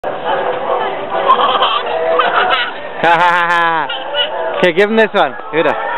Ha ha ha ha. Okay, give him this one. Here it is.